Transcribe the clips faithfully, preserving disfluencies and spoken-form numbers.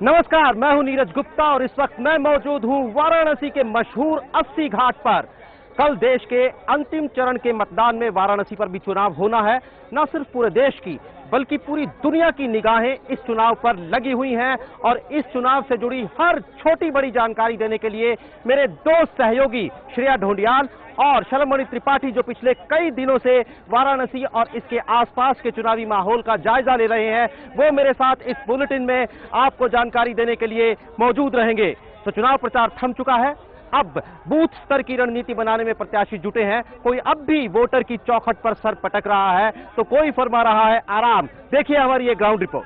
नमस्कार, मैं हूं नीरज गुप्ता और इस वक्त मैं मौजूद हूं वाराणसी के मशहूर अस्सी घाट पर। कल देश के अंतिम चरण के मतदान में वाराणसी पर भी चुनाव होना है। न सिर्फ पूरे देश की बल्कि पूरी दुनिया की निगाहें इस चुनाव पर लगी हुई हैं और इस चुनाव से जुड़ी हर छोटी बड़ी जानकारी देने के लिए मेरे दो सहयोगी श्रेया ढोंडियाल और शलभमणि त्रिपाठी, जो पिछले कई दिनों से वाराणसी और इसके आसपास के चुनावी माहौल का जायजा ले रहे हैं, वो मेरे साथ इस बुलेटिन में आपको जानकारी देने के लिए मौजूद रहेंगे। तो चुनाव प्रचार थम चुका है। अब बूथ स्तर की रणनीति बनाने में प्रत्याशी जुटे हैं। कोई अब भी वोटर की चौखट पर सर पटक रहा है तो कोई फरमा रहा है आराम। देखिए हमारी ये ग्राउंड रिपोर्ट।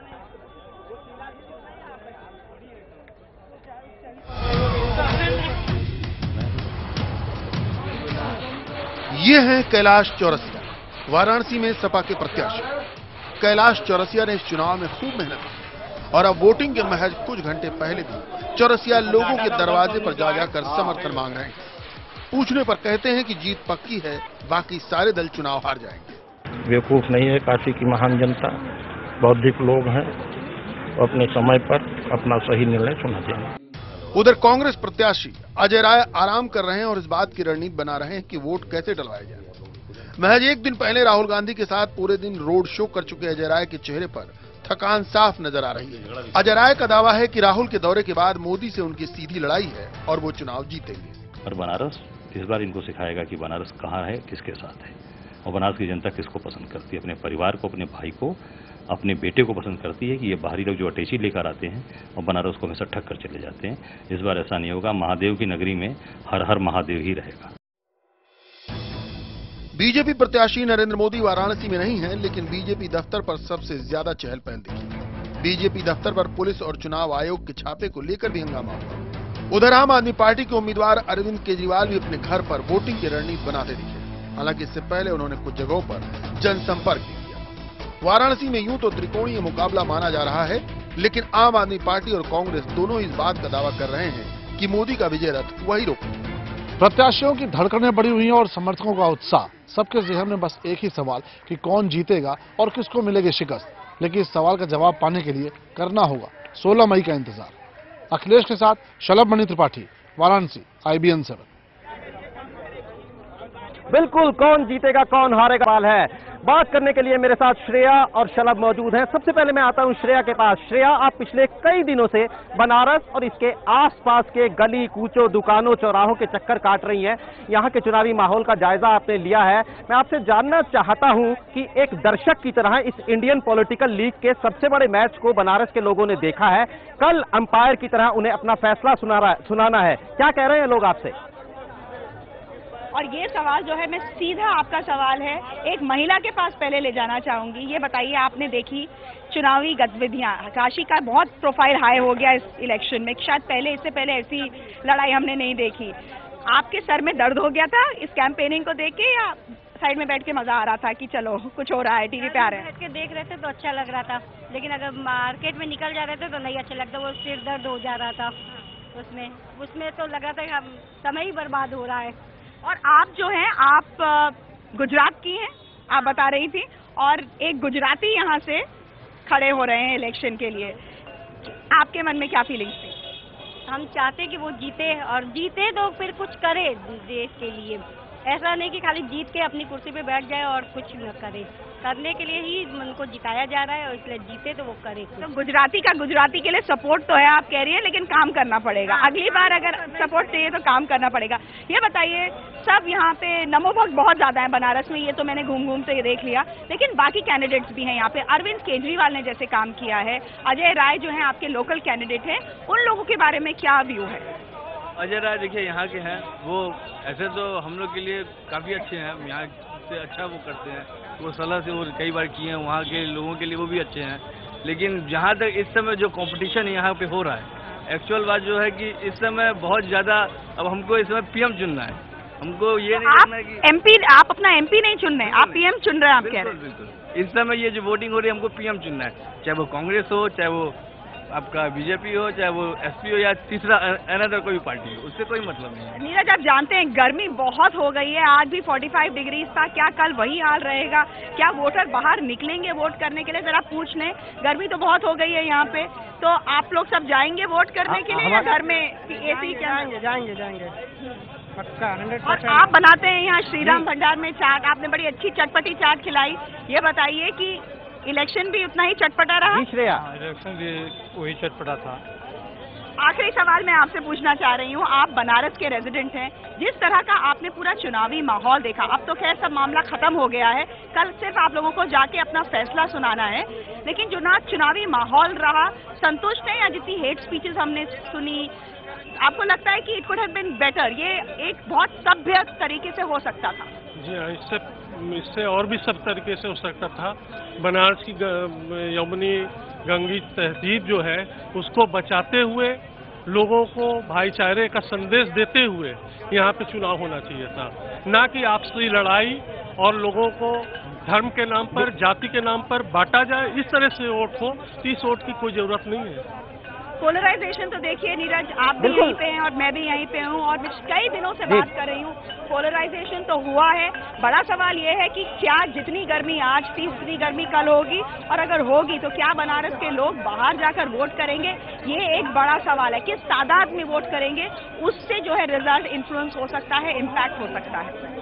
ये हैं कैलाश चौरसिया, वाराणसी में सपा के प्रत्याशी। कैलाश चौरसिया ने इस चुनाव में खूब मेहनत की और अब वोटिंग के महज कुछ घंटे पहले भी चौरसिया लोगों के दरवाजे पर जा जाकर समर्थन मांग रहे हैं। पूछने पर कहते हैं कि जीत पक्की है, बाकी सारे दल चुनाव हार जाएंगे। बेवकूफ नहीं है काशी की महान जनता, बौद्धिक लोग हैं, अपने समय पर अपना सही निर्णय सुना देंगे। उधर कांग्रेस प्रत्याशी अजय राय आराम कर रहे हैं और इस बात की रणनीति बना रहे हैं कि वोट कैसे डलवाया जाए। महज एक दिन पहले राहुल गांधी के साथ पूरे दिन रोड शो कर चुके अजय राय के चेहरे पर थकान साफ नजर आ रही है। अजय राय का दावा है कि राहुल के दौरे के बाद मोदी से उनकी सीधी लड़ाई है और वो चुनाव जीतेंगे। और बनारस इस बार इनको सिखाएगा कि बनारस कहाँ है, किसके साथ है और बनारस की जनता किसको पसंद करती है। अपने परिवार को, अपने भाई को, अपने बेटे को पसंद करती है कि ये बाहरी लोग जो अटैची लेकर आते हैं और बनारस को हमेशा ठग कर चले जाते हैं। इस बार ऐसा नहीं होगा। महादेव की नगरी में हर हर महादेव ही रहेगा। बीजेपी प्रत्याशी नरेंद्र मोदी वाराणसी में नहीं है, लेकिन बीजेपी दफ्तर पर सबसे ज्यादा चहल पहल दिखी। बीजेपी दफ्तर पर पुलिस और चुनाव आयोग के छापे को लेकर भी हंगामा हुआ। उधर आम आदमी पार्टी के उम्मीदवार अरविंद केजरीवाल भी अपने घर पर वोटिंग की रणनीति बनाते दिखे। हालांकि इससे पहले उन्होंने कुछ जगहों पर जनसंपर्क भी किया। वाराणसी में यूं तो त्रिकोणीय मुकाबला माना जा रहा है, लेकिन आम आदमी पार्टी और कांग्रेस दोनों इस बात का दावा कर रहे हैं कि मोदी का विजय रथ वही रोकेगा। प्रत्याशियों की धड़कनें बढ़ी हुई हैं और समर्थकों का उत्साह। सबके ज़हन में बस एक ही सवाल कि कौन जीतेगा और किसको मिलेगी शिकस्त। लेकिन इस सवाल का जवाब पाने के लिए करना होगा सोलह मई का इंतजार। अखिलेश के साथ Shalabhmani Tripathi, Varanasi, I B N seven. बिल्कुल, कौन जीतेगा कौन हारेगा सवाल है। बात करने के लिए मेरे साथ श्रेया और शलभ मौजूद हैं। सबसे पहले मैं आता हूं श्रेया के पास। श्रेया, आप पिछले कई दिनों से बनारस और इसके आसपास के गली कूचों, दुकानों, चौराहों के चक्कर काट रही हैं। यहां के चुनावी माहौल का जायजा आपने लिया है। मैं आपसे जानना चाहता हूं कि एक दर्शक की तरह इस इंडियन पॉलिटिकल लीग के सबसे बड़े मैच को बनारस के लोगों ने देखा है। कल अंपायर की तरह उन्हें अपना फैसला सुनाना है। क्या कह रहे हैं लोग आपसे? और ये सवाल जो है, मैं सीधा आपका सवाल है एक महिला के पास पहले ले जाना चाहूंगी। ये बताइए, आपने देखी चुनावी गतिविधियां, काशी का बहुत प्रोफाइल हाई हो गया इस इलेक्शन में। शायद पहले इससे पहले ऐसी लड़ाई हमने नहीं देखी। आपके सर में दर्द हो गया था इस कैंपेनिंग को देख के, या साइड में बैठ के मजा आ रहा था कि चलो कुछ हो रहा है, टीवी पे आ रहे हैं? बैठ के देख रहे थे तो अच्छा लग रहा था, लेकिन अगर मार्केट में निकल जा रहे थे तो नहीं अच्छा लगता। वो सिर दर्द हो जा रहा था उसमें उसमें तो लग रहा था कि समय ही बर्बाद हो रहा है। और आप जो हैं, आप गुजरात की हैं, आप बता रही थी, और एक गुजराती यहाँ से खड़े हो रहे हैं इलेक्शन के लिए। आपके मन में क्या फीलिंग्स थी? हम चाहते कि वो जीते, और जीते तो फिर कुछ करे देश के लिए। ऐसा नहीं कि खाली जीत के अपनी कुर्सी पे बैठ जाए और कुछ न करे। करने के लिए ही उनको जिताया जा रहा है और इसलिए जीते तो वो करे। तो गुजराती का गुजराती के लिए सपोर्ट तो है, आप कह रही हैं, लेकिन काम करना पड़ेगा। अगली बार अगर सपोर्ट चाहिए तो काम करना पड़ेगा। ये बताइए, सब यहाँ पे नमोभक्त बहुत ज्यादा है बनारस में, ये तो मैंने घूम घूम से देख लिया, लेकिन बाकी कैंडिडेट्स भी हैं यहाँ पे। अरविंद केजरीवाल ने जैसे काम किया है, अजय राय जो है आपके लोकल कैंडिडेट हैं, उन लोगों के बारे में क्या व्यू है? अजय राय देखिए यहाँ के हैं, वो ऐसे तो हम लोग के लिए काफ़ी अच्छे हैं, यहाँ से अच्छा वो करते हैं, वो सलाह से वो कई बार किए हैं, वहाँ के लोगों के लिए वो भी अच्छे हैं। लेकिन जहाँ तक इस समय जो कंपटीशन यहाँ पे हो रहा है, एक्चुअल बात जो है कि इस समय बहुत ज़्यादा, अब हमको इस समय पीएम चुनना है। हमको ये नहीं करना है कि एमपी, आप अपना एमपी नहीं चुन रहे, आप पीएम चुन रहे हैं। आप कह रहे हैं बिल्कुल। इस समय ये जो वोटिंग हो रही है, हमको पीएम चुनना है, चाहे वो कांग्रेस हो, चाहे वो आपका बीजेपी हो, चाहे वो एसपी हो, या तीसरा अनदर कोई पार्टी हो, उससे कोई मतलब नहीं है। नीरज, आप जानते हैं गर्मी बहुत हो गई है, आज भी पैंतालीस डिग्री था, क्या कल वही हाल रहेगा? क्या वोटर बाहर निकलेंगे वोट करने के लिए? जरा पूछ लें, गर्मी तो बहुत हो गई है यहाँ पे, तो आप लोग सब जाएंगे वोट करने के लिए या घर में एसी? जाएंगे जाएंगे जाएंगे पक्का हंड्रेड और परसेंट। आप बनाते हैं यहाँ श्रीराम भंडार में चाट, आपने बड़ी अच्छी चटपटी चाट खिलाई, ये बताइए कि इलेक्शन भी उतना ही चटपटा रहा? श्रेया, इलेक्शन भी वही चटपटा था। आखिरी सवाल मैं आपसे पूछना चाह रही हूँ, आप बनारस के रेजिडेंट हैं, जिस तरह का आपने पूरा चुनावी माहौल देखा, अब तो खैर सब मामला खत्म हो गया है, कल सिर्फ आप लोगों को जाके अपना फैसला सुनाना है, लेकिन जो ना चुनावी माहौल रहा, संतुष्ट है? या जितनी हेट स्पीचेस हमने सुनी, आपको लगता है कि it could have been better, ये एक बहुत सभ्य तरीके से हो सकता था? जी हाँ, इससे इससे और भी सब तरीके से हो सकता था। बनारस की यमुनी गंगी तहजीब जो है उसको बचाते हुए, लोगों को भाईचारे का संदेश देते हुए यहाँ पे चुनाव होना चाहिए था, ना कि आपसी लड़ाई और लोगों को धर्म के नाम पर, जाति के नाम पर बांटा जाए, इस तरह से वोट हो। इस वोट की कोई जरूरत नहीं है। पोलराइजेशन तो देखिए नीरज, आप भी यहीं पे हैं और मैं भी यहीं पे हूँ और मैं कई दिनों से बात कर रही हूँ, पोलराइजेशन तो हुआ है। बड़ा सवाल ये है कि क्या जितनी गर्मी आज थी उतनी गर्मी कल होगी, और अगर होगी तो क्या बनारस के लोग बाहर जाकर वोट करेंगे? ये एक बड़ा सवाल है। किस तादाद में वोट करेंगे, उससे जो है रिजल्ट इन्फ्लुएंस हो सकता है, इम्पैक्ट हो सकता है।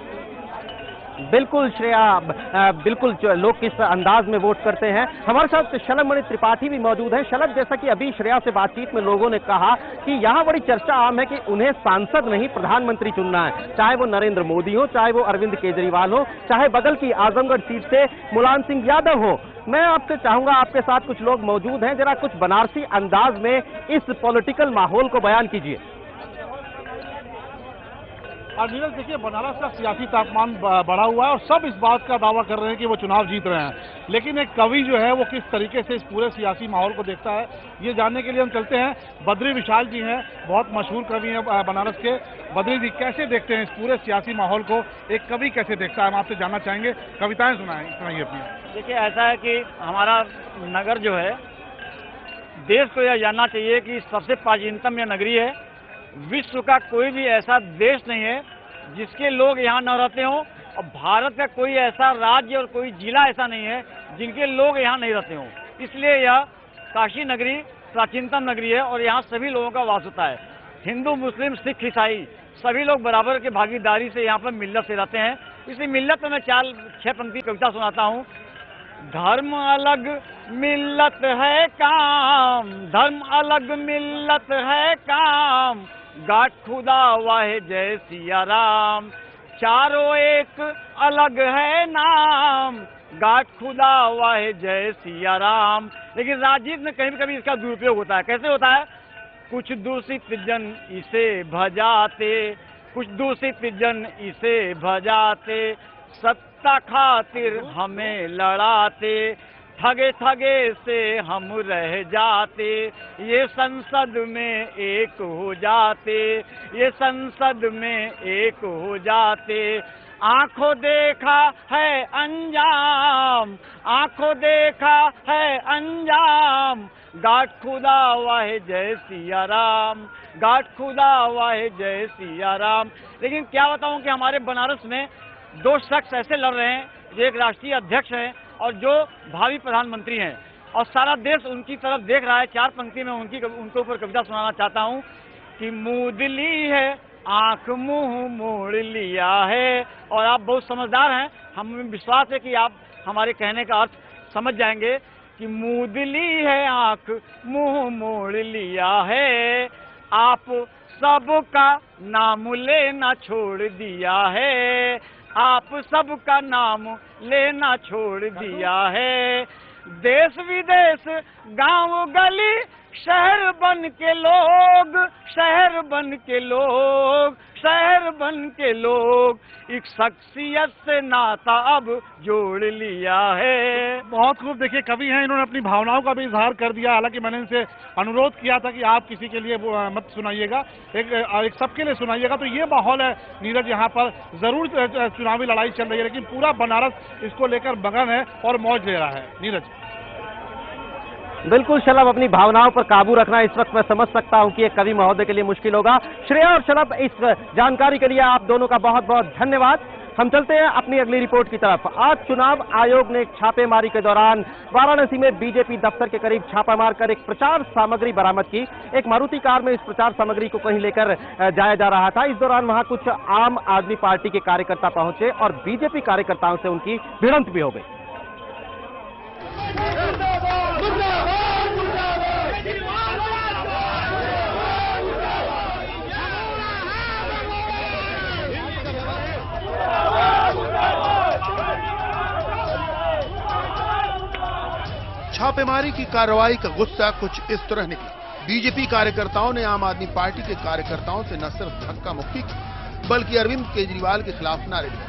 बिल्कुल श्रेया, बिल्कुल लोग किस अंदाज में वोट करते हैं। हमारे साथ शलभ मणि त्रिपाठी भी मौजूद हैं। शलभ, जैसा कि अभी श्रेया से बातचीत में लोगों ने कहा कि यहाँ बड़ी चर्चा आम है कि उन्हें सांसद नहीं प्रधानमंत्री चुनना है, चाहे वो नरेंद्र मोदी हो, चाहे वो अरविंद केजरीवाल हो, चाहे बगल की आजमगढ़ सीट से मुलायम सिंह यादव हो। मैं आपसे चाहूंगा, आपके साथ कुछ लोग मौजूद हैं, जरा कुछ बनारसी अंदाज में इस पॉलिटिकल माहौल को बयान कीजिए। और नीरज देखिए, बनारस का सियासी तापमान बढ़ा हुआ है और सब इस बात का दावा कर रहे हैं कि वो चुनाव जीत रहे हैं, लेकिन एक कवि जो है वो किस तरीके से इस पूरे सियासी माहौल को देखता है, ये जानने के लिए हम चलते हैं। बद्री विशाल जी हैं, बहुत मशहूर कवि हैं बनारस के। बद्री जी, कैसे देखते हैं इस पूरे सियासी माहौल को, एक कवि कैसे देखता है, हम आपसे जानना चाहेंगे। कविताएं सुनाएं सुनाइए अपनी। देखिए, ऐसा है कि हमारा नगर जो है, देश को यह जानना चाहिए कि सबसे प्राचीनतम यह नगरी है। विश्व का कोई भी ऐसा देश नहीं है जिसके लोग यहाँ न रहते हों, और भारत का कोई ऐसा राज्य और कोई जिला ऐसा नहीं है जिनके लोग यहाँ नहीं रहते हों। इसलिए यह काशी नगरी प्राचीनतम नगरी है और यहाँ सभी लोगों का वास होता है। हिंदू, मुस्लिम, सिख, ईसाई सभी लोग बराबर की भागीदारी से यहाँ पर मिल्लत से रहते हैं। इसी मिल्लत में मैं चार छह पंक्ति कविता सुनाता हूँ। धर्म अलग मिल्लत है काम, धर्म अलग मिल्लत है काम, गाठ खुदा वाहे जय सिया राम, चारों एक अलग है नाम, गाठ खुदा वाहे जय सिया राम। लेकिन राजनीति में कहीं भी कभी इसका दुरुपयोग होता है। कैसे होता है? कुछ दूषित जन इसे भजाते, कुछ दूषित जन इसे भजाते, सत्ता खातिर हमें लड़ाते, ठगे ठगे से हम रह जाते, ये संसद में एक हो जाते, ये संसद में एक हो जाते। आंखों देखा है अंजाम, आंखों देखा है अंजाम, गाठ खुदा वाहे जय सिया राम, गाठ खुदा वाहे जय सिया राम। लेकिन क्या बताऊं कि हमारे बनारस में दो शख्स ऐसे लड़ रहे हैं, जो एक राष्ट्रीय अध्यक्ष हैं और जो भावी प्रधानमंत्री हैं, और सारा देश उनकी तरफ देख रहा है। चार पंक्ति में उनकी उनके ऊपर कविता सुनाना चाहता हूँ कि मूंद ली है आंख मुंह मोड़ लिया है। और आप बहुत समझदार हैं, हमें विश्वास है कि आप हमारे कहने का अर्थ समझ जाएंगे कि मूंद ली है आंख मुंह मोड़ लिया है, आप सबका नाम लेना छोड़ दिया है, आप सबका नाम लेना छोड़ दिया है। देश विदेश गांव गली शहर बन के लोग, शहर बन के लोग, शहर बन के लोग, एक शख्सियत से नाता अब जोड़ लिया है। बहुत खूब। देखिए, कवि हैं, इन्होंने अपनी भावनाओं का भी इजहार कर दिया। हालांकि मैंने इनसे अनुरोध किया था कि आप किसी के लिए मत सुनाइएगा, एक, एक सबके लिए सुनाइएगा। तो ये माहौल है नीरज, यहाँ पर जरूर चुनावी लड़ाई चल रही है, लेकिन पूरा बनारस इसको लेकर मगन है और मौज ले रहा है। नीरज, बिल्कुल शलभ, अपनी भावनाओं पर काबू रखना इस वक्त मैं समझ सकता हूं कि एक कवि महोदय के लिए मुश्किल होगा। श्रेया और शलभ, इस जानकारी के लिए आप दोनों का बहुत बहुत धन्यवाद। हम चलते हैं अपनी अगली रिपोर्ट की तरफ। आज चुनाव आयोग ने एक छापेमारी के दौरान वाराणसी में बीजेपी दफ्तर के करीब छापा मारकर एक प्रचार सामग्री बरामद की। एक मारुति कार में इस प्रचार सामग्री को कहीं लेकर जाया जा रहा था। इस दौरान वहां कुछ आम आदमी पार्टी के कार्यकर्ता पहुंचे और बीजेपी कार्यकर्ताओं से उनकी भिड़ंत भी हो गई। छापेमारी की कार्रवाई का गुस्सा कुछ इस तरह निकला। बीजेपी कार्यकर्ताओं ने आम आदमी पार्टी के कार्यकर्ताओं से न सिर्फ धक्का मुक्की की, बल्कि अरविंद केजरीवाल के खिलाफ नारे दिए।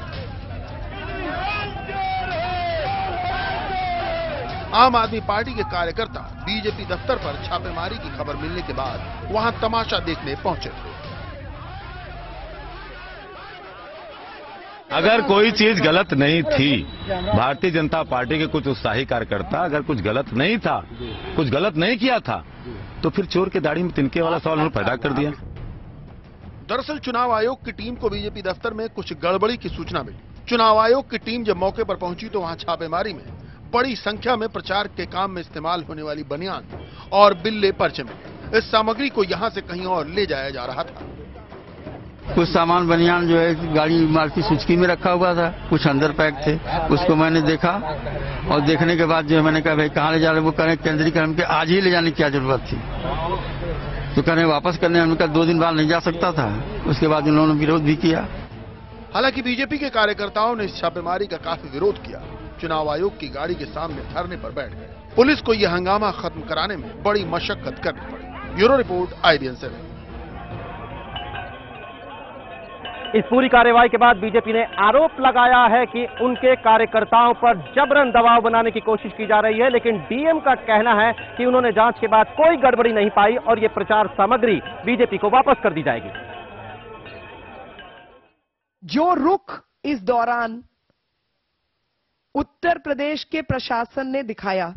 आम आदमी पार्टी के कार्यकर्ता बीजेपी दफ्तर पर छापेमारी की खबर मिलने के बाद वहां तमाशा देखने पहुंचे थे। अगर कोई चीज गलत नहीं थी, भारतीय जनता पार्टी के कुछ उत्साही कार्यकर्ता अगर कुछ गलत नहीं था, कुछ गलत नहीं किया था, तो फिर चोर के दाढ़ी में तिनके वाला सवाल उन्होंने पैदा कर दिया। दरअसल चुनाव आयोग की टीम को बीजेपी दफ्तर में कुछ गड़बड़ी की सूचना मिली। चुनाव आयोग की टीम जब मौके पर पहुंची तो वहां छापेमारी में बड़ी संख्या में प्रचार के काम में इस्तेमाल होने वाली बनियान और बिल्ले पर्चे मिले। इस सामग्री को यहां से कहीं और ले जाया जा रहा था। कुछ सामान बनियान जो है गाड़ी मारुति सुजुकी में रखा हुआ था, कुछ अंदर पैक थे। उसको मैंने देखा और देखने के बाद जो है मैंने कहा भाई कहाँ ले जा रहे? वो कह रहे केंद्रीकरण के आज ही ले जाने की क्या जरूरत थी? तो कह रहे वापस करने, हमने कहा दो दिन बाद नहीं जा सकता था। उसके बाद उन्होंने विरोध भी किया। हालांकि बीजेपी के कार्यकर्ताओं ने इस छापेमारी का काफी विरोध किया। चुनाव आयोग की गाड़ी के सामने धरने पर बैठ गए। पुलिस को यह हंगामा खत्म कराने में बड़ी मशक्कत करनी पड़ी। Bureau report I B N seven. इस पूरी कार्रवाई के बाद बीजेपी ने आरोप लगाया है कि उनके कार्यकर्ताओं पर जबरन दबाव बनाने की कोशिश की जा रही है, लेकिन डीएम का कहना है कि उन्होंने जांच के बाद कोई गड़बड़ी नहीं पाई और ये प्रचार सामग्री बीजेपी को वापस कर दी जाएगी। जो रुख इस दौरान उत्तर प्रदेश के प्रशासन ने दिखाया,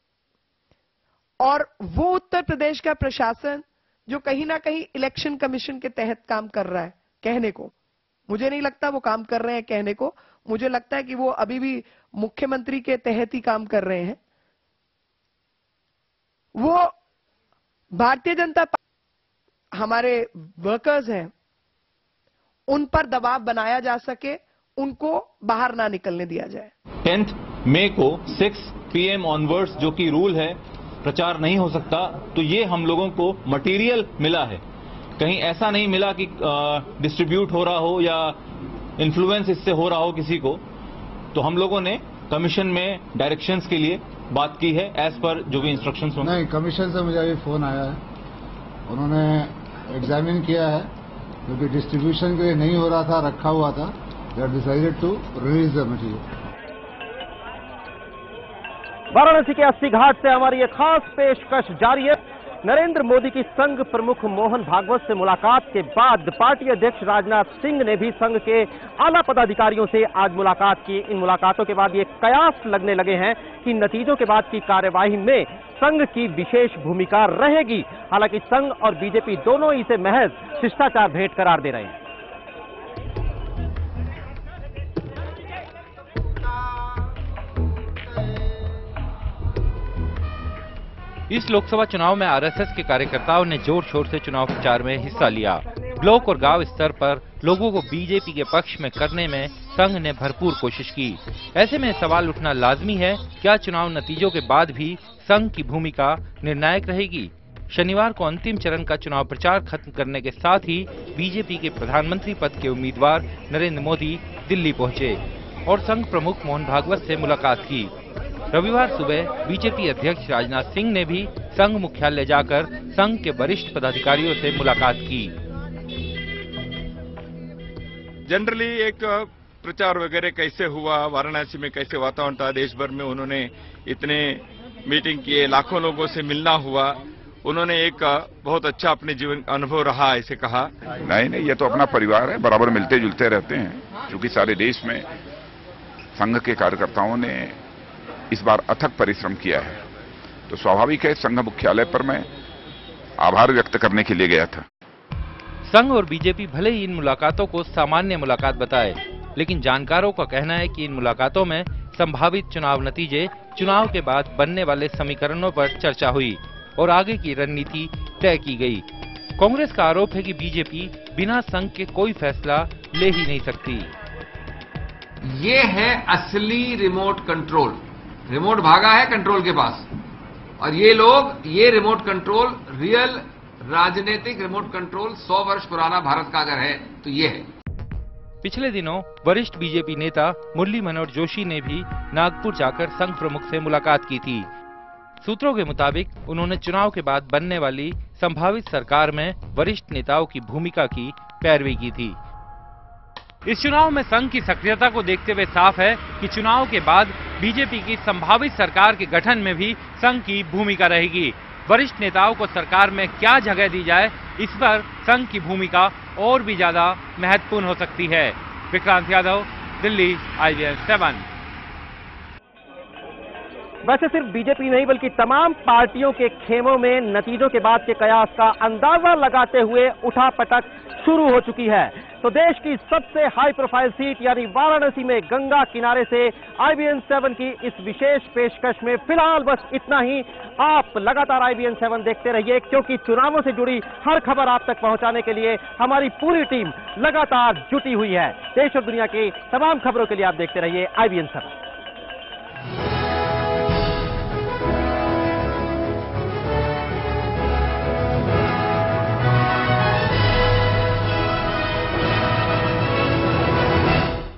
और वो उत्तर प्रदेश का प्रशासन जो कहीं ना कहीं इलेक्शन कमीशन के तहत काम कर रहा है, कहने को मुझे नहीं लगता वो काम कर रहे हैं कहने को, मुझे लगता है कि वो अभी भी मुख्यमंत्री के तहत ही काम कर रहे हैं। वो भारतीय जनता पार्टी हमारे वर्कर्स हैं, उन पर दबाव बनाया जा सके, उनको बाहर ना निकलने दिया जाए। टेंथ मई को सिक्स पी एम ऑनवर्ड्स जो कि रूल है, प्रचार नहीं हो सकता। तो ये हम लोगों को मटेरियल मिला है, कहीं ऐसा नहीं मिला कि डिस्ट्रीब्यूट हो रहा हो या इन्फ्लुएंस इससे हो रहा हो किसी को। तो हम लोगों ने कमीशन में डायरेक्शंस के लिए बात की है एज पर जो भी इंस्ट्रक्शंस होंगे। नहीं, कमीशन से मुझे अभी फोन आया है, उन्होंने एग्जामिन किया है, क्योंकि डिस्ट्रीब्यूशन के लिए नहीं हो रहा था, रखा हुआ था। They decided to release the material. Varanasi के अस्सी घाट से हमारी ये खास पेशकश जारी है। नरेंद्र मोदी की संघ प्रमुख मोहन भागवत से मुलाकात के बाद पार्टी अध्यक्ष राजनाथ सिंह ने भी संघ के आला पदाधिकारियों से आज मुलाकात की। इन मुलाकातों के बाद ये कयास लगने लगे हैं कि नतीजों के बाद की कार्यवाही में संघ की विशेष भूमिका रहेगी। हालांकि संघ और बीजेपी दोनों इसे महज शिष्टाचार भेंट करार दे रहे हैं। इस लोकसभा चुनाव में आर एस एस के कार्यकर्ताओं ने जोर शोर से चुनाव प्रचार में हिस्सा लिया। ब्लॉक और गांव स्तर पर लोगों को बीजेपी के पक्ष में करने में संघ ने भरपूर कोशिश की। ऐसे में सवाल उठना लाजमी है, क्या चुनाव नतीजों के बाद भी संघ की भूमिका निर्णायक रहेगी? शनिवार को अंतिम चरण का चुनाव प्रचार खत्म करने के साथ ही बीजेपी के प्रधानमंत्री पद के उम्मीदवार नरेंद्र मोदी दिल्ली पहुंचे और संघ प्रमुख मोहन भागवत से मुलाकात की। रविवार सुबह बीजेपी अध्यक्ष राजनाथ सिंह ने भी संघ मुख्यालय जाकर संघ के वरिष्ठ पदाधिकारियों से मुलाकात की। जनरली एक प्रचार वगैरह कैसे हुआ, वाराणसी में कैसे वातावरण था, देश भर में उन्होंने इतने मीटिंग किए, लाखों लोगों से मिलना हुआ, उन्होंने एक बहुत अच्छा अपने जीवन अनुभव रहा ऐसे कहा। नहीं नहीं, ये तो अपना परिवार है, बराबर मिलते जुलते रहते हैं। क्योंकि सारे देश में संघ के कार्यकर्ताओं ने इस बार अथक परिश्रम किया है, तो स्वाभाविक है संघ मुख्यालय पर मैं आभार व्यक्त करने के लिए गया था। संघ और बीजेपी भले ही इन मुलाकातों को सामान्य मुलाकात बताए, लेकिन जानकारों का कहना है कि इन मुलाकातों में संभावित चुनाव नतीजे, चुनाव के बाद बनने वाले समीकरणों पर चर्चा हुई और आगे की रणनीति तय की गई। कांग्रेस का आरोप है कि बीजेपी बिना संघ के कोई फैसला ले ही नहीं सकती। ये है असली रिमोट कंट्रोल। रिमोट भागा है कंट्रोल के पास, और ये लोग ये रिमोट कंट्रोल, रियल राजनीतिक रिमोट कंट्रोल सौ वर्ष पुराना भारत का अगर है तो ये है। पिछले दिनों वरिष्ठ बीजेपी नेता मुरली मनोहर जोशी ने भी नागपुर जाकर संघ प्रमुख से मुलाकात की थी। सूत्रों के मुताबिक उन्होंने चुनाव के बाद बनने वाली संभावित सरकार में वरिष्ठ नेताओं की भूमिका की पैरवी की थी। इस चुनाव में संघ की सक्रियता को देखते हुए साफ है कि चुनाव के बाद बीजेपी की संभावित सरकार के गठन में भी संघ की भूमिका रहेगी। वरिष्ठ नेताओं को सरकार में क्या जगह दी जाए, इस पर संघ की भूमिका और भी ज्यादा महत्वपूर्ण हो सकती है। Vikrant Yadav, Delhi, I B N seven. वैसे सिर्फ बीजेपी नहीं बल्कि तमाम पार्टियों के खेमों में नतीजों के बाद के कयास का अंदाजा लगाते हुए उठापटक शुरू हो चुकी है। तो देश की सबसे हाई प्रोफाइल सीट यानी वाराणसी में गंगा किनारे से आई बी एन सेवन की इस विशेष पेशकश में फिलहाल बस इतना ही। आप लगातार आई बी एन सेवन देखते रहिए, क्योंकि चुनावों से जुड़ी हर खबर आप तक पहुंचाने के लिए हमारी पूरी टीम लगातार जुटी हुई है। देश और दुनिया की तमाम खबरों के लिए आप देखते रहिए आई बी एन सेवन।